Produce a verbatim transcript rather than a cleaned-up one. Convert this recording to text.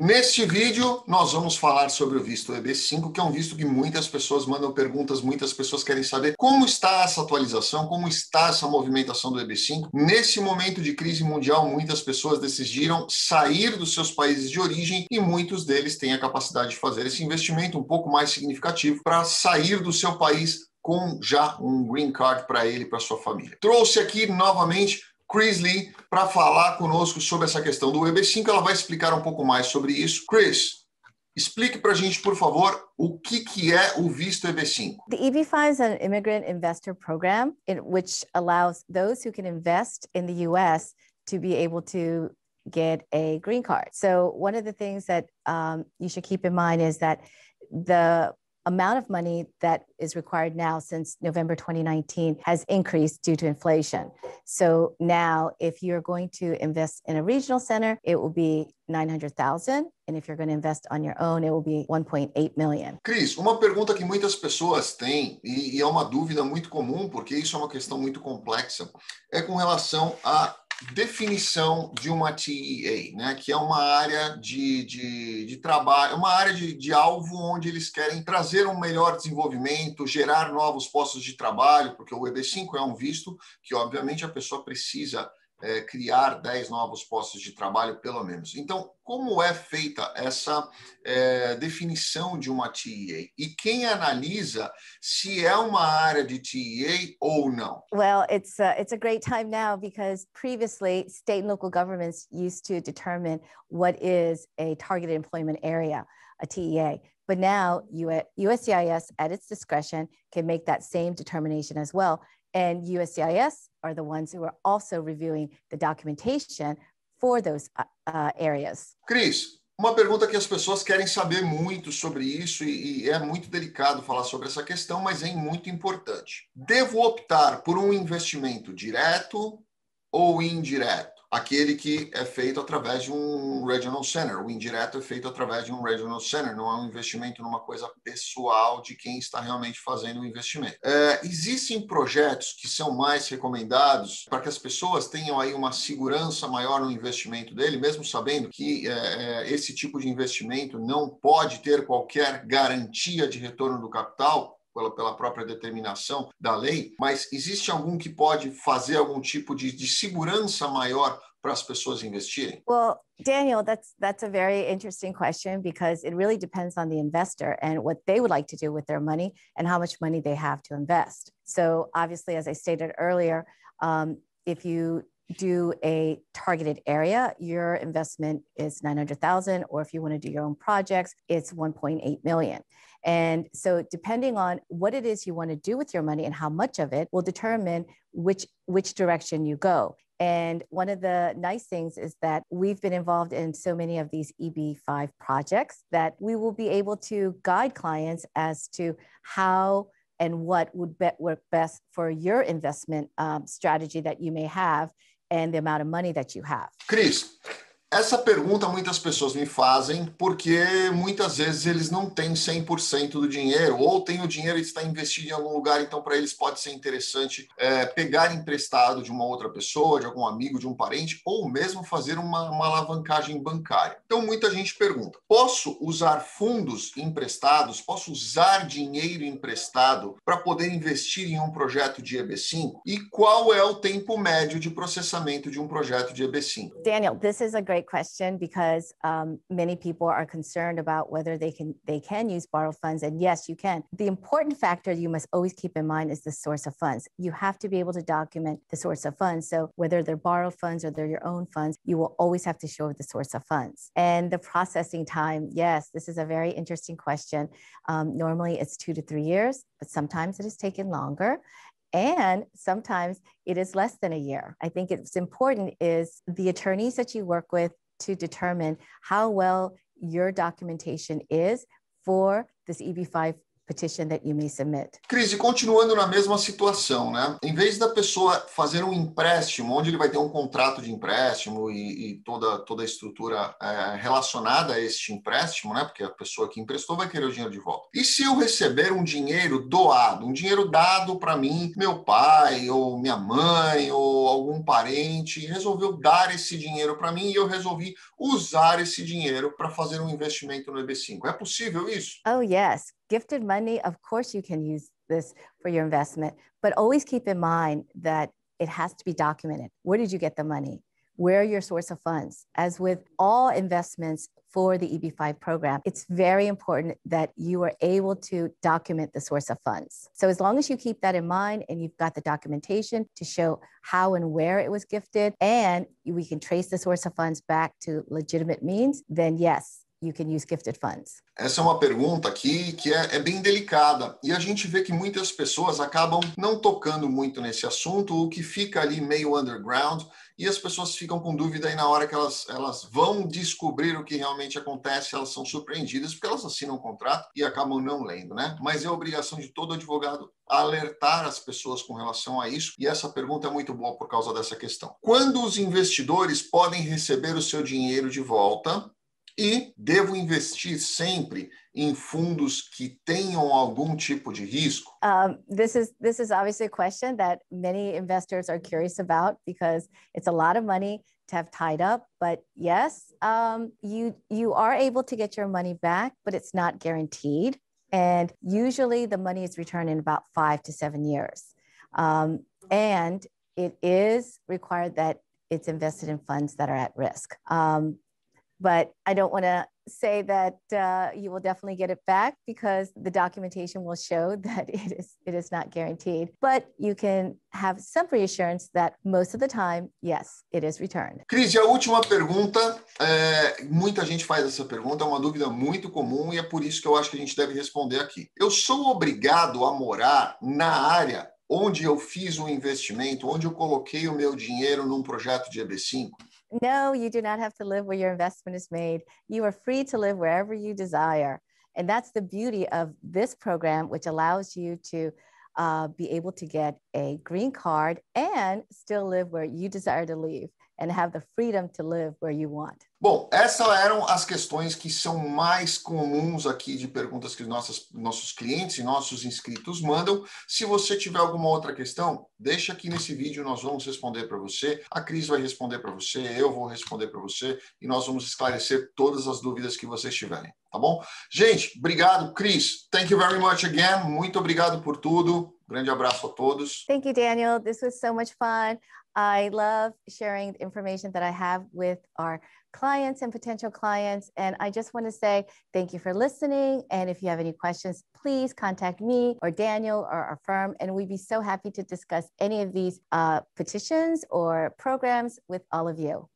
Neste vídeo, nós vamos falar sobre o visto E B cinco, que é um visto que muitas pessoas mandam perguntas, muitas pessoas querem saber como está essa atualização, como está essa movimentação do E B cinco. Nesse momento de crise mundial, muitas pessoas decidiram sair dos seus países de origem e muitos deles têm a capacidade de fazer esse investimento um pouco mais significativo para sair do seu país com já um green card para ele e para sua família. Trouxe aqui novamente Chris Lee para falar conosco sobre essa questão do E B cinco. Ela vai explicar um pouco mais sobre isso. Chris, explique para a gente, por favor, o que, que é o visto E B cinco. The E B five is an immigrant investor program in which allows those who can invest in the U S to be able to get a green card. So one of the things that um, you should keep in mind is that the amount of money that is required now since November twenty nineteen has increased due to inflation. So now if you're going to invest in a regional center, it will be nine hundred thousand. And if you're going to invest on your own, it will be one point eight million. Cris, uma pergunta que muitas pessoas têm, e, e é uma dúvida muito comum, porque isso é uma questão muito complexa, é com relação à definição de uma T E A, né, que é uma área de, de, de trabalho, uma área de, de alvo onde eles querem trazer um melhor desenvolvimento, gerar novos postos de trabalho, porque o E B cinco é um visto que, obviamente, a pessoa precisa é, criar dez novos postos de trabalho, pelo menos. Então, como é feita essa é, definição de uma T E A? E quem analisa se é uma área de T E A ou não? Well, it's a, it's a great time now because previously state and local governments used to determine what is a targeted employment area, a T E A. But now U S C I S at its discretion can make that same determination as well. And U S C I S are the ones who are also reviewing the documentation for those uh, areas. Cris, uma pergunta que as pessoas querem saber muito sobre isso e, e é muito delicado falar sobre essa questão, mas é muito importante. Devo optar por um investimento direto ou indireto? Aquele que é feito através de um Regional Center. O indireto é feito através de um Regional Center, não é um investimento numa coisa pessoal de quem está realmente fazendo o investimento. É, existem projetos que são mais recomendados para que as pessoas tenham aí uma segurança maior no investimento dele, mesmo sabendo que é, esse tipo de investimento não pode ter qualquer garantia de retorno do capital, Pela, pela própria determinação da lei, mas existe algum que pode fazer algum tipo de, de segurança maior para as pessoas investirem? Well, Daniel, that's that's a very interesting question because it really depends on the investor and what they would like to do with their money and how much money they have to invest. So obviously, as I stated earlier, um, if you do a targeted area, your investment is nine hundred thousand, or if you want to do your own projects, it's one point eight million. And so depending on what it is you want to do with your money and how much of it will determine which, which direction you go. And one of the nice things is that we've been involved in so many of these E B five projects that we will be able to guide clients as to how and what would be, work best for your investment um, strategy that you may have and the amount of money that you have. Cris, essa pergunta muitas pessoas me fazem porque muitas vezes eles não têm cem por cento do dinheiro ou tem o dinheiro e está investido em algum lugar, então para eles pode ser interessante é, pegar emprestado de uma outra pessoa, de algum amigo, de um parente, ou mesmo fazer uma, uma alavancagem bancária. Então muita gente pergunta, posso usar fundos emprestados, posso usar dinheiro emprestado para poder investir em um projeto de E B cinco? E qual é o tempo médio de processamento de um projeto de E B cinco? Daniel, this is a great question because um, many people are concerned about whether they can they can use borrowed funds, and yes, you can. The important factor you must always keep in mind is the source of funds. You have to be able to document the source of funds. So whether they're borrowed funds or they're your own funds, you will always have to show the source of funds. And the processing time, yes, this is a very interesting question. Um, normally it's two to three years, but sometimes it has taken longer. And sometimes it is less than a year. I think it's important is the attorneys that you work with to determine how well your documentation is for this E B five petition that you may submit. Cris, e continuando na mesma situação, né? Em vez da pessoa fazer um empréstimo, onde ele vai ter um contrato de empréstimo e, e toda, toda a estrutura é, relacionada a este empréstimo, né? Porque a pessoa que emprestou vai querer o dinheiro de volta. E se eu receber um dinheiro doado, um dinheiro dado para mim, meu pai ou minha mãe ou algum parente resolveu dar esse dinheiro para mim e eu resolvi usar esse dinheiro para fazer um investimento no E B cinco. É possível isso? Oh, yes. Gifted money, of course you can use this for your investment, but always keep in mind that it has to be documented. Where did you get the money? Where are your source of funds? As with all investments for the E B five program, it's very important that you are able to document the source of funds. So as long as you keep that in mind and you've got the documentation to show how and where it was gifted, and we can trace the source of funds back to legitimate means, then yes, you can use gifted funds. Essa é uma pergunta aqui que é, é bem delicada e a gente vê que muitas pessoas acabam não tocando muito nesse assunto, o que fica ali meio underground e as pessoas ficam com dúvida aí na hora que elas, elas vão descobrir o que realmente acontece, elas são surpreendidas porque elas assinam um contrato e acabam não lendo, né? Mas é obrigação de todo advogado alertar as pessoas com relação a isso e essa pergunta é muito boa por causa dessa questão. Quando os investidores podem receber o seu dinheiro de volta? E devo investir sempre em fundos que tenham algum tipo de risco? Um, this is this is obviously a question that many investors are curious about because it's a lot of money to have tied up. But yes, um, you you are able to get your money back, but it's not guaranteed. And usually the money is returned in about five to seven years. Um, and it is required that it's invested in funds that are at risk. Um, But I don't want to say that uh, you will definitely get it back because the documentation will show that it is, it is not guaranteed. But you can have some reassurance that most of the time, yes, it is returned. Cris, e a última pergunta, é, muita gente faz essa pergunta, é uma dúvida muito comum e é por isso que eu acho que a gente deve responder aqui. Eu sou obrigado a morar na área onde eu fiz um investimento, onde eu coloquei o meu dinheiro num projeto de E B cinco? No, you do not have to live where your investment is made. You are free to live wherever you desire. And that's the beauty of this program, which allows you to uh, be able to get a green card and still live where you desire to live and have the freedom to live where you want. Bom, essas eram as questões que são mais comuns aqui de perguntas que nossas, nossos clientes e nossos inscritos mandam. Se você tiver alguma outra questão, deixa aqui nesse vídeo, nós vamos responder para você. A Cris vai responder para você, eu vou responder para você e nós vamos esclarecer todas as dúvidas que vocês tiverem, tá bom? Gente, obrigado, Cris. Thank you very much again. Muito obrigado por tudo. Grande abraço a todos. Thank you, Daniel. This was so much fun. I love sharing the information that I have with our clients and potential clients. And I just want to say thank you for listening. And if you have any questions, please contact me or Daniel or our firm. And we'd be so happy to discuss any of these uh, petitions or programs with all of you.